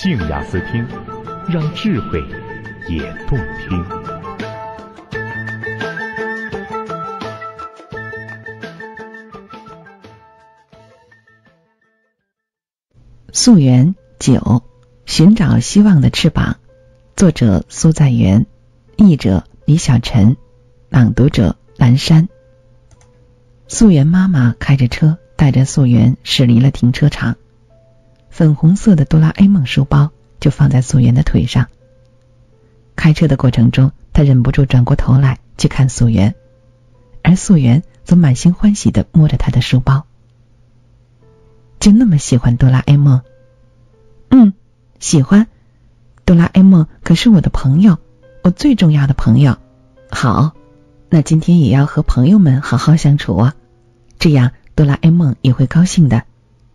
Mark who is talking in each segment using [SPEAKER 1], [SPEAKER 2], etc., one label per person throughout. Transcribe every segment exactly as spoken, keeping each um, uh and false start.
[SPEAKER 1] 静雅思听，让智慧也动听。
[SPEAKER 2] 溯源九，寻找希望的翅膀。作者苏在元，译者李小晨，朗读者蓝山。溯源妈妈开着车带着溯源驶离了停车场，粉红色的哆啦 A 梦书包就放在溯源的腿上。开车的过程中，他忍不住转过头来去看溯源，而溯源则满心欢喜地摸着他的书包。就那么喜欢哆啦 A 梦？嗯，喜欢。哆啦 A 梦可是我的朋友，我最重要的朋友。好，那今天也要和朋友们好好相处啊，这样哆啦 A 梦也会高兴的。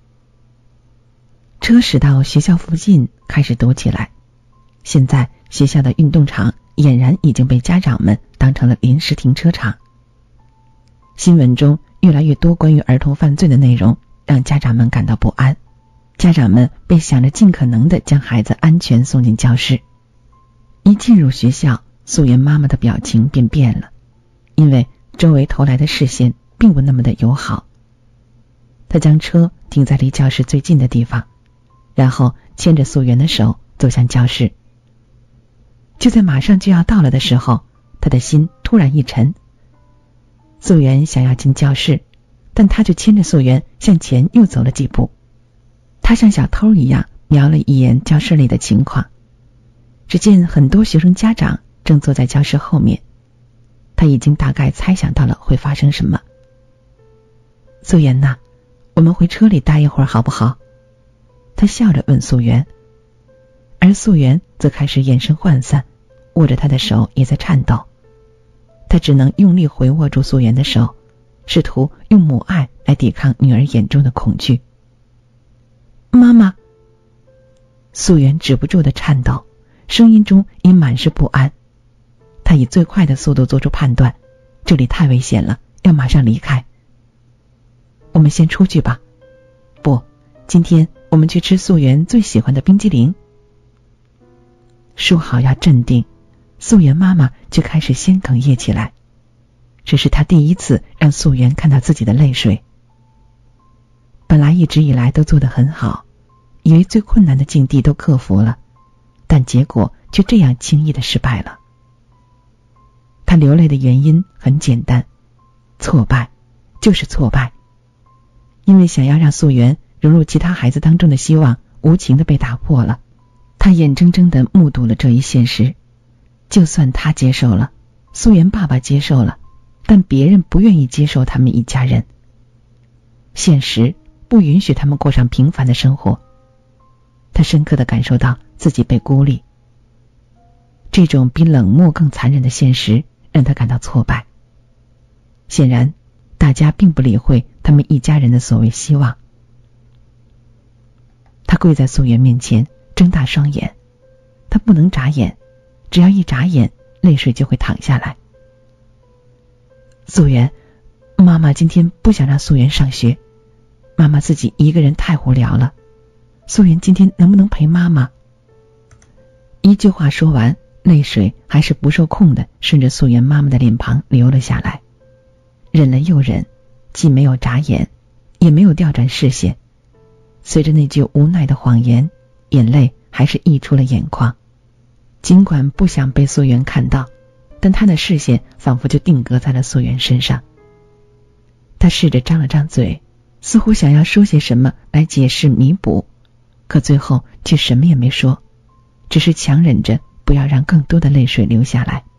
[SPEAKER 2] 车驶到学校附近开始堵起来，现在学校的运动场俨然已经被家长们当成了临时停车场。新闻中越来越多关于儿童犯罪的内容让家长们感到不安，家长们便想着尽可能地将孩子安全送进教室。一进入学校，溯源妈妈的表情便变了，因为周围投来的视线并不那么的友好。她将车停在离教室最近的地方，然后牵着溯源的手走向教室。就在马上就要到了的时候，她的心突然一沉。溯源想要进教室，但她就牵着溯源向前又走了几步。她像小偷一样瞄了一眼教室里的情况，只见很多学生家长正坐在教室后面。她已经大概猜想到了会发生什么。溯源呐，我们回车里待一会儿好不好？她笑着问溯源，而溯源则开始眼神涣散，握着她的手也在颤抖。她只能用力回握住溯源的手，试图用母爱来抵抗女儿眼中的恐惧。妈妈！溯源止不住的颤抖，声音中也满是不安。她以最快的速度做出判断，这里太危险了，要马上离开。我们先出去吧。不，今天我们去吃溯源最喜欢的冰激凌。说好要镇定，溯源妈妈却开始先哽咽起来。这是她第一次让溯源看到自己的泪水。本来一直以来都做得很好，以为最困难的境地都克服了，但结果却这样轻易的失败了。她流泪的原因很简单，挫败，就是挫败。因为想要让溯源融入其他孩子当中的希望无情的被打破了。她眼睁睁地目睹了这一现实。就算她接受了，溯源爸爸接受了，但别人不愿意接受他们一家人。现实不允许他们过上平凡的生活。他深刻地感受到自己被孤立。这种比冷漠更残忍的现实让他感到挫败。显然，大家并不理会他们一家人的所谓希望。他跪在溯源面前，睁大双眼。他不能眨眼，只要一眨眼，泪水就会淌下来。溯源，妈妈今天不想让溯源上学，妈妈自己一个人太无聊了。溯源今天能不能陪妈妈？一句话说完，泪水还是不受控的顺着溯源妈妈的脸庞流了下来。忍了又忍，既没有眨眼，也没有调转视线。随着那句无奈的谎言，眼泪还是溢出了眼眶。尽管不想被溯源看到，但他的视线仿佛就定格在了溯源身上。他试着张了张嘴，似乎想要说些什么来解释弥补，可最后却什么也没说，只是强忍着不要让更多的泪水流下来。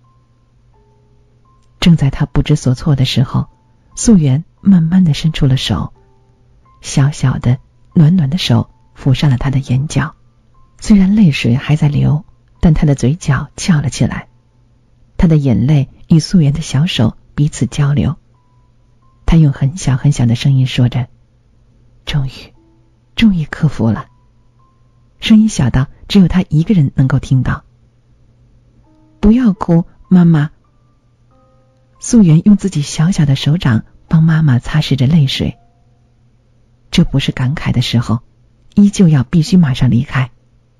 [SPEAKER 2] 正在他不知所措的时候，溯源慢慢地伸出了手，小小的暖暖的手抚上了他的眼角。虽然泪水还在流，但他的嘴角翘了起来。他的眼泪与溯源的小手彼此交流。他用很小很小的声音说着，终于终于克服了。声音小到只有他一个人能够听到。不要哭，妈妈。溯源用自己小小的手掌帮妈妈擦拭着泪水。这不是感慨的时候，依旧要必须马上离开。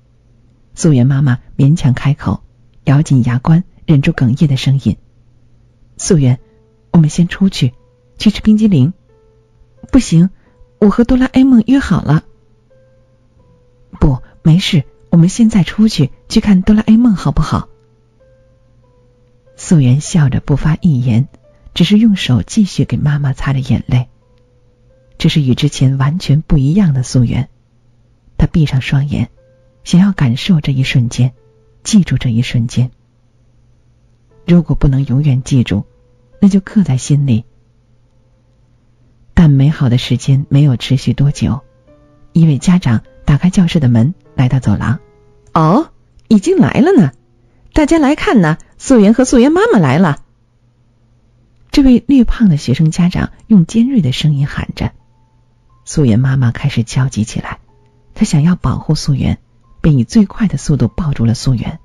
[SPEAKER 2] 素媛妈妈勉强开口，咬紧牙关，忍住哽咽的声音：素媛，我们先出去，去吃冰激凌。不行，我和哆啦 A 梦约好了。不，没事，我们现在出去，去看哆啦 A 梦好不好？素媛笑着不发一言，只是用手继续给妈妈擦着眼泪。这是与之前完全不一样的素媛，她闭上双眼，想要感受这一瞬间，记住这一瞬间。如果不能永远记住，那就刻在心里。但美好的时间没有持续多久，一位家长打开教室的门，来到走廊。哦，已经来了呢，大家来看呢，素媛和素媛妈妈来了。这位略胖的学生家长用尖锐的声音喊着。素媛妈妈开始焦急起来，她想要保护素媛，便以最快的速度抱住了素媛。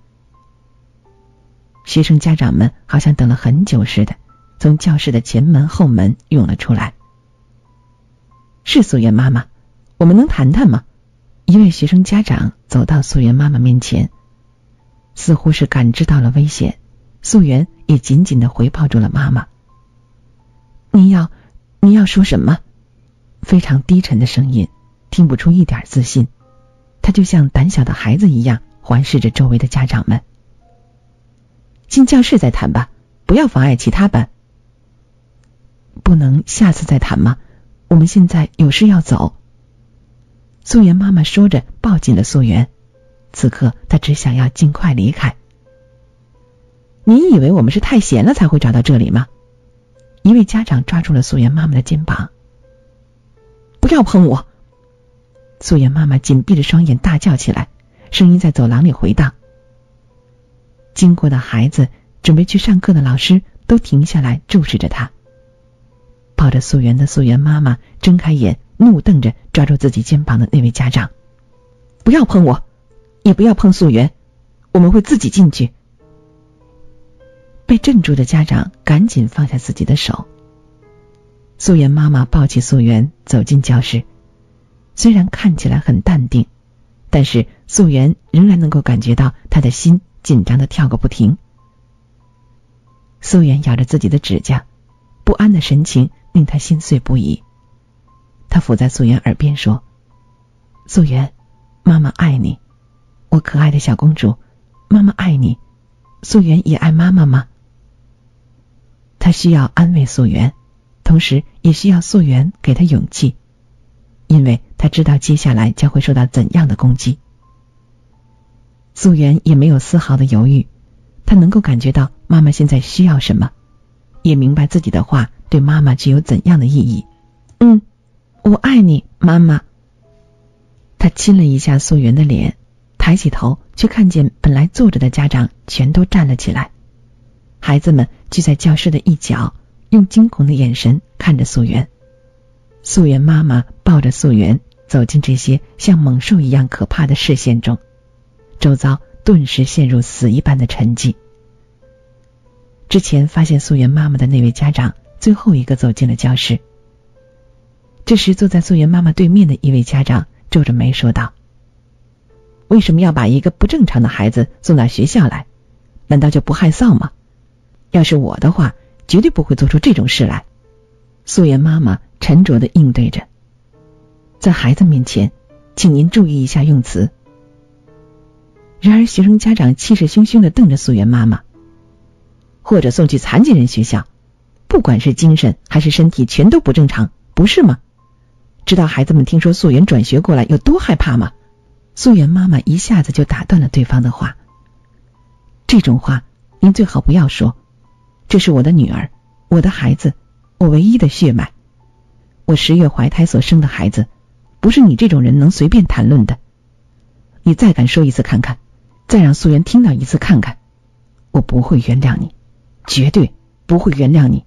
[SPEAKER 2] 学生家长们好像等了很久似的，从教室的前门后门涌了出来。是素媛妈妈，我们能谈谈吗？一位学生家长走到素媛妈妈面前，似乎是感知到了危险，素媛也紧紧地回抱住了妈妈。你要你要说什么？非常低沉的声音，听不出一点自信，他就像胆小的孩子一样环视着周围的家长们。进教室再谈吧，不要妨碍其他班。不能下次再谈吗？我们现在有事要走。素媛妈妈说着抱紧了素媛，此刻她只想要尽快离开。你以为我们是太闲了才会找到这里吗？一位家长抓住了素媛妈妈的肩膀。不要碰我！素媛妈妈紧闭着双眼大叫起来，声音在走廊里回荡。经过的孩子，准备去上课的老师都停下来注视着她。抱着素媛的素媛妈妈睁开眼，怒瞪着抓住自己肩膀的那位家长。不要碰我，也不要碰素媛，我们会自己进去。被镇住的家长赶紧放下自己的手。素媛妈妈抱起素媛走进教室，虽然看起来很淡定，但是素媛仍然能够感觉到她的心紧张的跳个不停。素媛咬着自己的指甲，不安的神情令她心碎不已。她伏在素媛耳边说：素媛，妈妈爱你，我可爱的小公主，妈妈爱你，素媛也爱妈妈吗？她需要安慰素媛，同时也需要素媛给她勇气，因为她知道接下来将会受到怎样的攻击。素媛也没有丝毫的犹豫，她能够感觉到妈妈现在需要什么，也明白自己的话对妈妈具有怎样的意义。嗯，我爱你，妈妈。她亲了一下素媛的脸，抬起头，却看见本来坐着的家长全都站了起来。孩子们聚在教室的一角，用惊恐的眼神看着素媛。素媛妈妈抱着素媛走进这些像猛兽一样可怕的视线中，周遭顿时陷入死一般的沉寂。之前发现素媛妈妈的那位家长最后一个走进了教室。这时坐在素媛妈妈对面的一位家长皱着眉说道：为什么要把一个不正常的孩子送到学校来？难道就不害臊吗？要是我的话，绝对不会做出这种事来。素媛妈妈沉着地应对着：在孩子面前，请您注意一下用词。然而学生家长气势汹汹地瞪着素媛妈妈：或者送去残疾人学校，不管是精神还是身体全都不正常，不是吗？知道孩子们听说素媛转学过来有多害怕吗？素媛妈妈一下子就打断了对方的话：这种话您最好不要说，这是我的女儿，我的孩子，我唯一的血脉，我十月怀胎所生的孩子，不是你这种人能随便谈论的。你再敢说一次看看，再让素媛听到一次看看，我不会原谅你，绝对不会原谅你。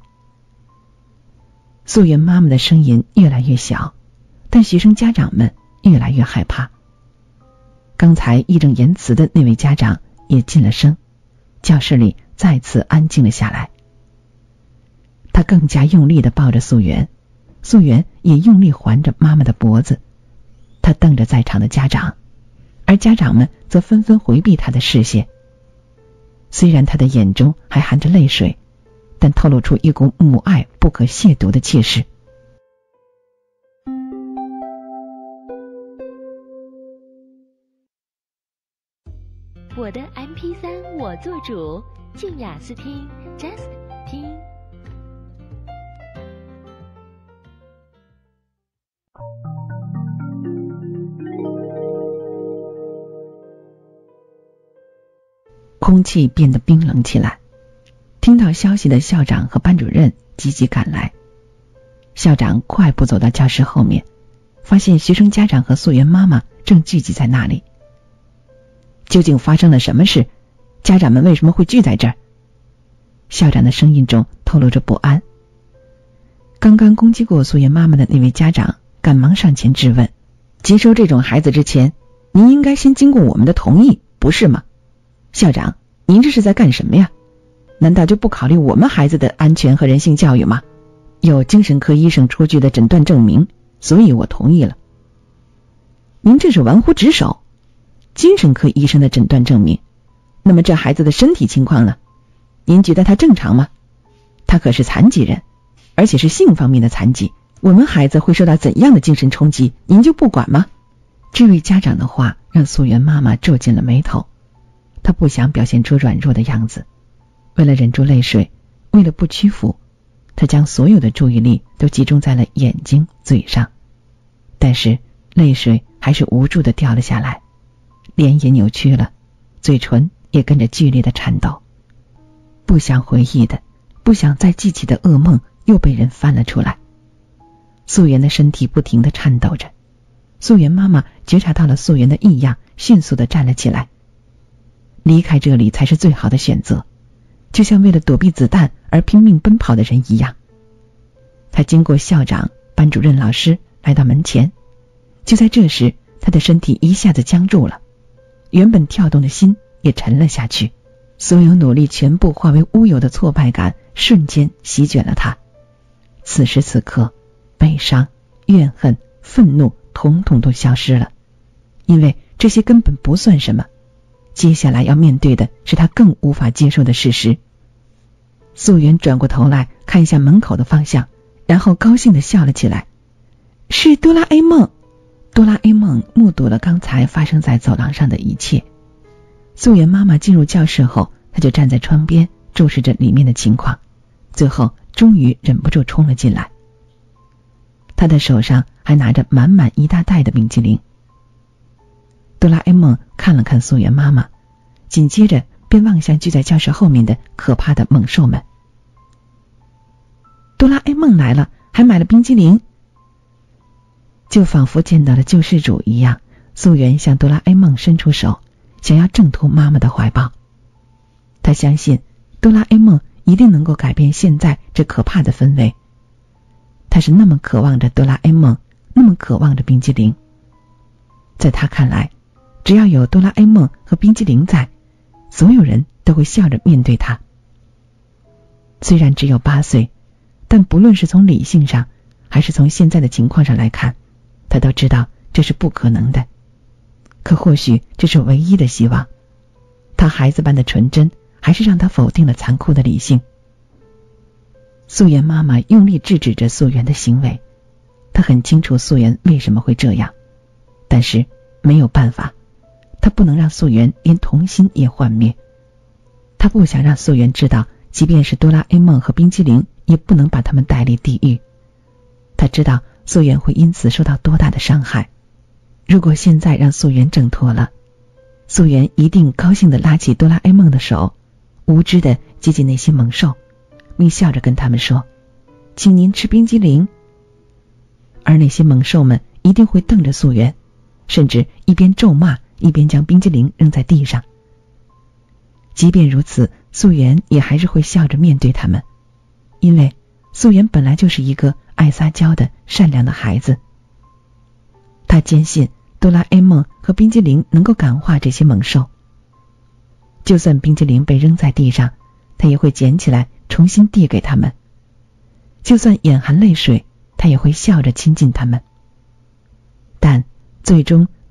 [SPEAKER 2] 素媛妈妈的声音越来越小，但学生家长们越来越害怕。刚才义正言辞的那位家长也进了声，教室里再次安静了下来。他更加用力地抱着素媛，素媛也用力环着妈妈的脖子。他瞪着在场的家长， 而家长们则纷纷回避他的视线。虽然他的眼中还含着泪水，但透露出一股母爱不可亵渎的气势。
[SPEAKER 3] 我的 M P 三 我做主，静雅思听 Just 听。
[SPEAKER 2] 空气变得冰冷起来，听到消息的校长和班主任急急赶来。校长快步走到教室后面，发现学生家长和素媛妈妈正聚集在那里。究竟发生了什么事？家长们为什么会聚在这儿？校长的声音中透露着不安。刚刚攻击过素媛妈妈的那位家长赶忙上前质问，接收这种孩子之前，您应该先经过我们的同意，不是吗？校长，您这是在干什么呀？难道就不考虑我们孩子的安全和人性教育吗？有精神科医生出具的诊断证明，所以我同意了。您这是玩忽职守。精神科医生的诊断证明，那么这孩子的身体情况呢？您觉得他正常吗？他可是残疾人，而且是性方面的残疾，我们孩子会受到怎样的精神冲击，您就不管吗？这位家长的话让素媛妈妈皱紧了眉头，她不想表现出软弱的样子，为了忍住泪水，为了不屈服，她将所有的注意力都集中在了眼睛、嘴上，但是泪水还是无助地掉了下来，脸也扭曲了，嘴唇也跟着剧烈的颤抖。不想回忆的，不想再记起的噩梦又被人翻了出来。素媛的身体不停地颤抖着，素媛妈妈觉察到了素媛的异样，迅速地站了起来。离开这里才是最好的选择，就像为了躲避子弹而拼命奔跑的人一样。他经过校长、班主任老师，来到门前。就在这时，他的身体一下子僵住了，原本跳动的心也沉了下去，所有努力全部化为乌有的挫败感瞬间席卷了他。此时此刻，悲伤、怨恨、愤怒统统都消失了，因为这些根本不算什么。接下来要面对的是他更无法接受的事实。素媛转过头来看一下门口的方向，然后高兴地笑了起来。是哆啦 A 梦！哆啦 A 梦目睹了刚才发生在走廊上的一切。素媛妈妈进入教室后，她就站在窗边注视着里面的情况，最后终于忍不住冲了进来。她的手上还拿着满满一大袋的冰淇淋。哆啦 A 梦看了看素媛妈妈，紧接着便望向聚在教室后面的可怕的猛兽们。哆啦 A 梦来了，还买了冰激凌。就仿佛见到了救世主一样，素媛向哆啦 A 梦伸出手，想要挣脱妈妈的怀抱。她相信哆啦 A 梦一定能够改变现在这可怕的氛围。她是那么渴望着哆啦 A 梦，那么渴望着冰激凌。在她看来，只要有哆啦 A 梦和冰激凌在，所有人都会笑着面对她。虽然只有八岁，但不论是从理性上，还是从现在的情况上来看，她都知道这是不可能的。可或许这是唯一的希望。她孩子般的纯真，还是让她否定了残酷的理性。素媛妈妈用力制止着素媛的行为，她很清楚素媛为什么会这样，但是没有办法，她不能让素媛连童心也幻灭。她不想让素媛知道，即便是哆啦 A 梦和冰激凌，也不能把他们带离地狱。她知道素媛会因此受到多大的伤害。如果现在让素媛挣脱了，素媛一定高兴地拉起哆啦 A 梦的手，无知地接近那些猛兽，并笑着跟他们说，请您吃冰激凌。而那些猛兽们一定会瞪着素媛，甚至一边咒骂一边将冰激凌扔在地上。即便如此，素媛也还是会笑着面对他们，因为素媛本来就是一个爱撒娇的善良的孩子。她坚信哆啦 A 梦和冰激凌能够感化这些猛兽。就算冰激凌被扔在地上，她也会捡起来重新递给他们。就算眼含泪水，她也会笑着亲近他们。但最终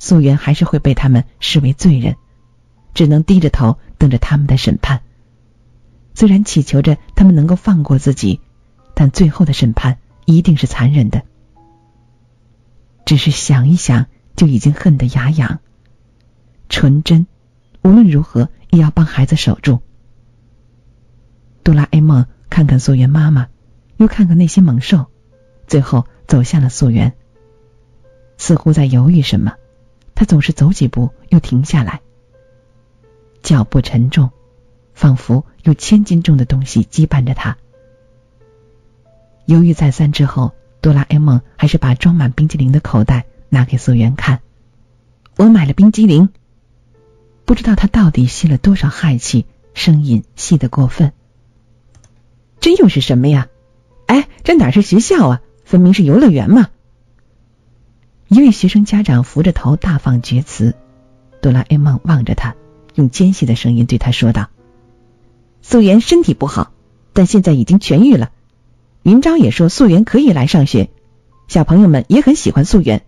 [SPEAKER 2] 素媛还是会被他们视为罪人，只能低着头等着他们的审判。虽然祈求着他们能够放过自己，但最后的审判一定是残忍的。只是想一想就已经恨得牙痒。纯真无论如何也要帮孩子守住。哆啦 A 梦看看素媛妈妈，又看看那些猛兽，最后走向了素媛。似乎在犹豫什么，他总是走几步又停下来，脚步沉重，仿佛有千斤重的东西羁绊着他。犹豫再三之后，哆啦 A 梦还是把装满冰激凌的口袋拿给素媛看。我买了冰激凌。不知道他到底吸了多少氦气，声音细得过分。这又是什么呀？哎，这哪是学校啊，分明是游乐园嘛。一位学生家长扶着头大放厥词。哆啦 A 梦望着他，用尖细的声音对他说道：素媛身体不好，但现在已经痊愈了。云昭也说素媛可以来上学，小朋友们也很喜欢素媛。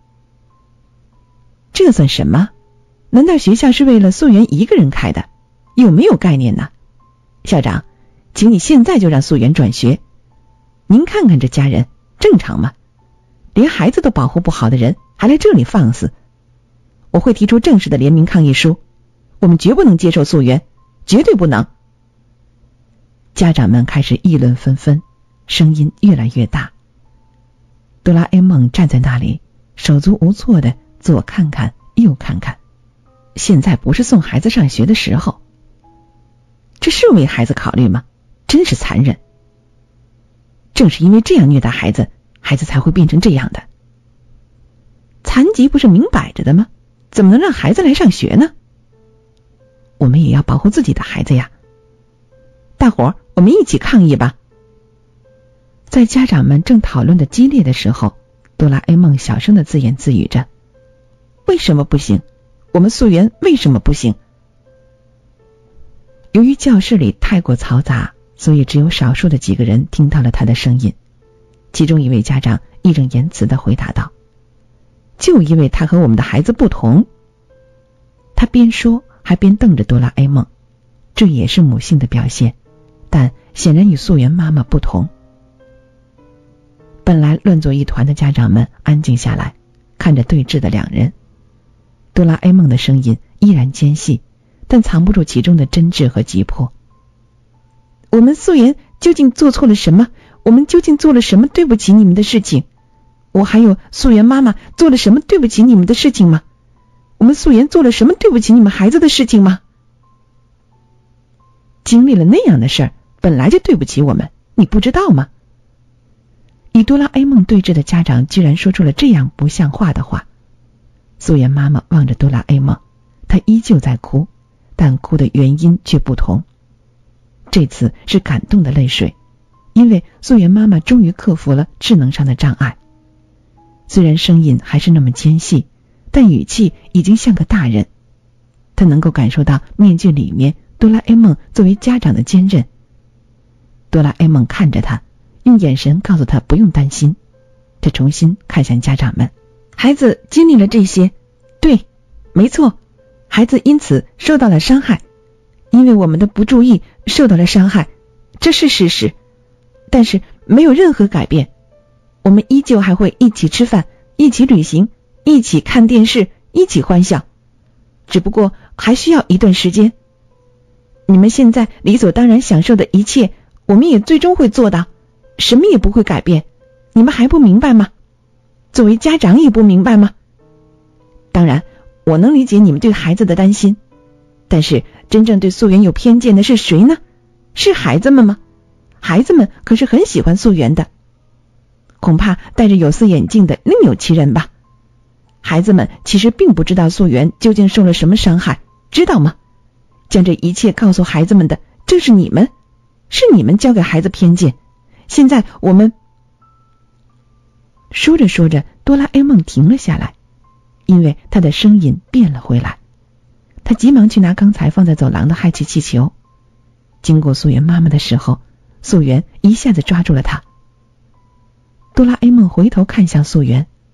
[SPEAKER 2] 这算什么？难道学校是为了素媛一个人开的？有没有概念呢？校长，请你现在就让素媛转学。您看看这家人，正常吗？连孩子都保护不好的人还来这里放肆。我会提出正式的联名抗议书，我们绝不能接受素媛，绝对不能。家长们开始议论纷纷，声音越来越大。哆啦 A 梦站在那里，手足无措的左看看右看看。现在不是送孩子上学的时候。这是为孩子考虑吗？真是残忍。正是因为这样虐待孩子，孩子才会变成这样的。残疾不是明摆着的吗？怎么能让孩子来上学呢？我们也要保护自己的孩子呀。大伙儿，我们一起抗议吧。在家长们正讨论的激烈的时候，哆啦 A 梦小声的自言自语着：为什么不行？我们素媛为什么不行？由于教室里太过嘈杂，所以只有少数的几个人听到了他的声音。其中一位家长义正言辞地回答道：就因为他和我们的孩子不同。他边说还边瞪着哆啦 A 梦，这也是母性的表现，但显然与素媛妈妈不同。本来乱作一团的家长们安静下来，看着对峙的两人。哆啦 A 梦的声音依然尖细，但藏不住其中的真挚和急迫。我们素媛究竟做错了什么？我们究竟做了什么对不起你们的事情？我还有素媛妈妈做了什么对不起你们的事情吗？我们素媛做了什么对不起你们孩子的事情吗？经历了那样的事儿，本来就对不起我们，你不知道吗？与哆啦 A 梦对峙的家长居然说出了这样不像话的话。素媛妈妈望着哆啦 A 梦，她依旧在哭，但哭的原因却不同。这次是感动的泪水，因为素媛妈妈终于克服了智能上的障碍。虽然声音还是那么尖细，但语气已经像个大人。她能够感受到面具里面哆啦 A 梦作为家长的坚韧。哆啦 A 梦看着她，用眼神告诉她不用担心。她重新看向家长们，孩子经历了这些，对，没错，孩子因此受到了伤害，因为我们的不注意受到了伤害，这是事实。但是没有任何改变，我们依旧还会一起吃饭，一起旅行，一起看电视，一起欢笑，只不过还需要一段时间。你们现在理所当然享受的一切，我们也最终会做到，什么也不会改变。你们还不明白吗？作为家长也不明白吗？当然，我能理解你们对孩子的担心，但是真正对素媛有偏见的是谁呢？是孩子们吗？孩子们可是很喜欢素媛的，恐怕戴着有色眼镜的另有其人吧。孩子们其实并不知道素媛究竟受了什么伤害，知道吗？将这一切告诉孩子们的正是你们，是你们教给孩子偏见。现在我们……说着说着，哆啦 A 梦停了下来，因为他的声音变了回来。他急忙去拿刚才放在走廊的氦气气球。经过素媛妈妈的时候，素媛一下子抓住了他。哆啦 A 梦回头看向素媛，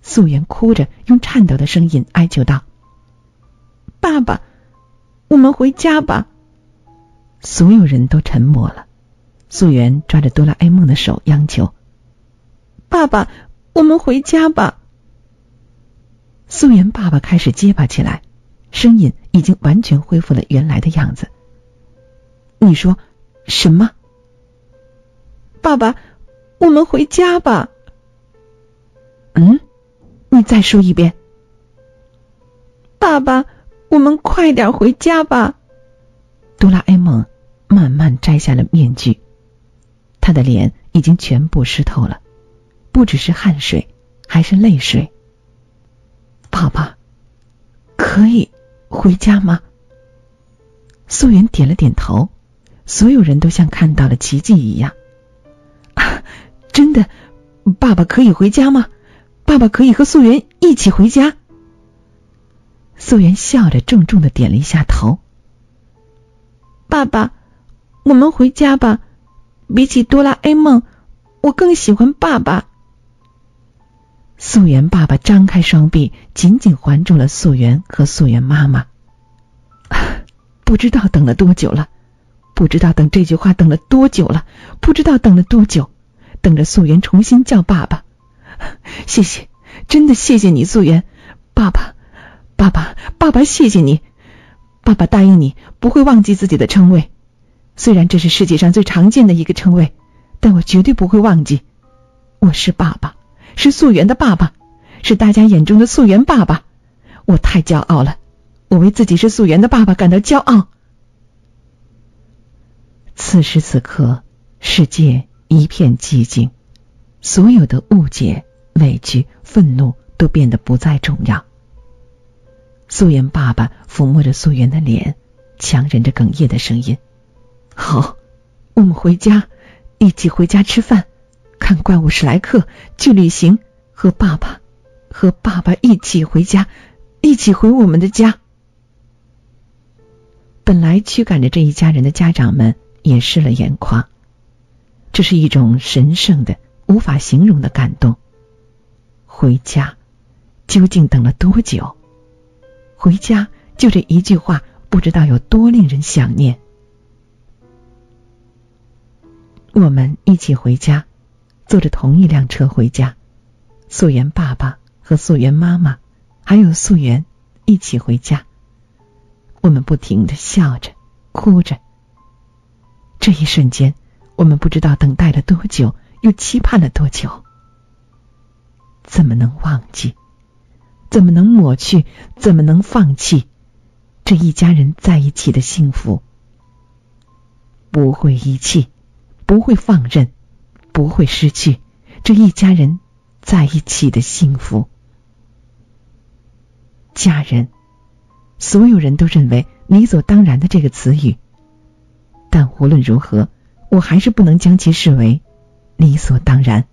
[SPEAKER 2] 素媛哭着用颤抖的声音哀求道：爸爸，我们回家吧。所有人都沉默了。素媛抓着哆啦 A 梦的手央求：爸爸，我们回家吧。素媛爸爸开始结巴起来，声音已经完全恢复了原来的样子。你说什么？爸爸，我们回家吧。嗯，你再说一遍。爸爸，我们快点回家吧。哆啦 A 梦慢慢摘下了面具，他的脸已经全部湿透了，不只是汗水，还是泪水。爸爸，可以回家吗？素媛点了点头，所有人都像看到了奇迹一样。啊，真的，爸爸可以回家吗？爸爸可以和素媛一起回家？素媛笑着重重地点了一下头。爸爸，我们回家吧，比起哆啦 A 梦，我更喜欢爸爸。素媛爸爸张开双臂，紧紧环住了素媛和素媛妈妈。不知道等了多久了，不知道等这句话等了多久了，不知道等了多久，等着素媛重新叫爸爸。谢谢，真的谢谢你，素媛。爸爸，爸爸，爸爸，谢谢你。爸爸答应你不会忘记自己的称谓，虽然这是世界上最常见的一个称谓，但我绝对不会忘记。我是爸爸，是素媛的爸爸，是大家眼中的素媛爸爸。我太骄傲了，我为自己是素媛的爸爸感到骄傲。此时此刻，世界一片寂静，所有的误解、委屈、愤怒都变得不再重要。素媛爸爸抚摸着素媛的脸，强忍着哽咽的声音：好，我们回家，一起回家吃饭，看怪物史莱克，去旅行，和爸爸和爸爸一起回家，一起回我们的家。本来驱赶着这一家人的家长们也湿了眼眶，这是一种神圣的无法形容的感动。回家，究竟等了多久？回家，就这一句话，不知道有多令人想念。我们一起回家，坐着同一辆车回家，素媛爸爸和素媛妈妈还有素媛一起回家。我们不停地笑着哭着，这一瞬间我们不知道等待了多久，又期盼了多久。怎么能忘记，怎么能抹去，怎么能放弃这一家人在一起的幸福？不会遗弃，不会放任，不会失去这一家人在一起的幸福。家人，所有人都认为理所当然的这个词语，但无论如何，我还是不能将其视为理所当然。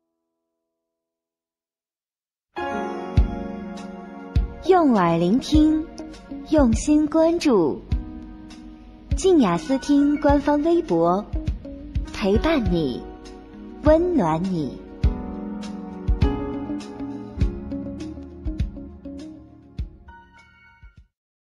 [SPEAKER 3] 用耳聆听，用心关注。静雅思听官方微博，陪伴你，温暖你。